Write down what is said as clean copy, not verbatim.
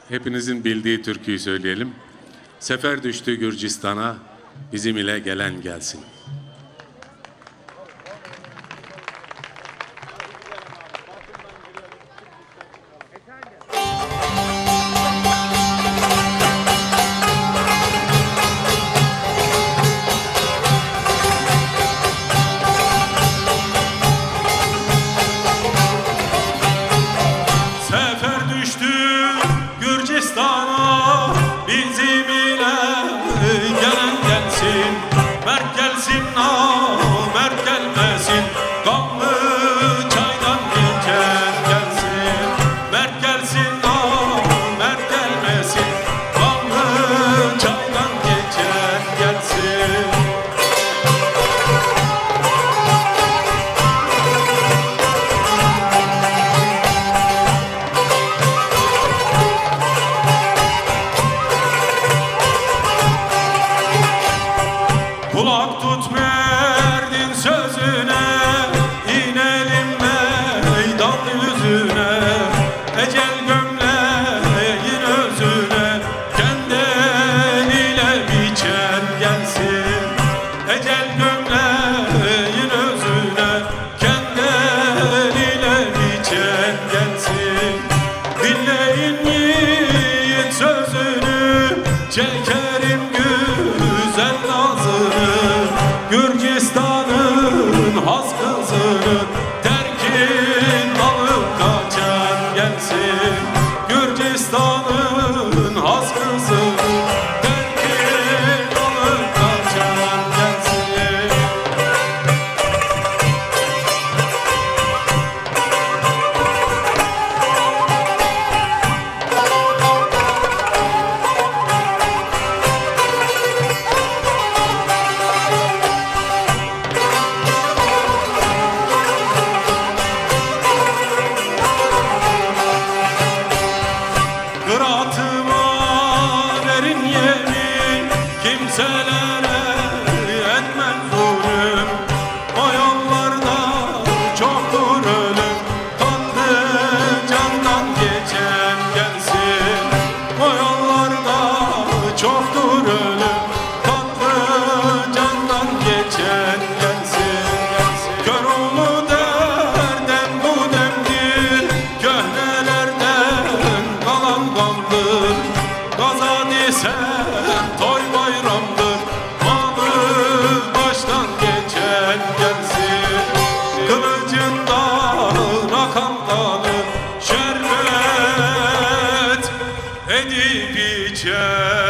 hepinizin bildiği türküyü söyleyelim. Sefer düştü Gürcistan'a, bizim ile gelen gelsin. Gürcistan'a bizim ile gelen gelsin. Mert gelsin mert gelmesin. Kanlı çaydan geçen gelsin. Mert gelsin mert gelmesin. Kanlı çaydan geçen gelsin. Kulak tut Mert'in sözüne, inelim meydan yüzüne. Ecel gömleğin özüne, kendi eliyle biçen gelsin. Ecel gömleğin özüne, kendi eliyle biçen gelsin. Dinleyin yiğit sözünü, çekerim güzel nazını. Gürcistan'ın has kızını terkin alıp kaçan gelsin. Gürcistan'ın has kızını terkin alıp kaçan gelsin. Kıratıma verin yemin, kimselere etmem zulüm. O yollarda çoktur ölüm, kanlı candan geçen gelsin. O yollarda çoktur ölüm, kanlı candan geçen gelsin. Köroğlu derden bu demdir, köhnelerden kalan kandır. Gaza desen toy bayramdır, malı baştan geçen gelsin. Kılıcından akan kanı şerbet edip içer.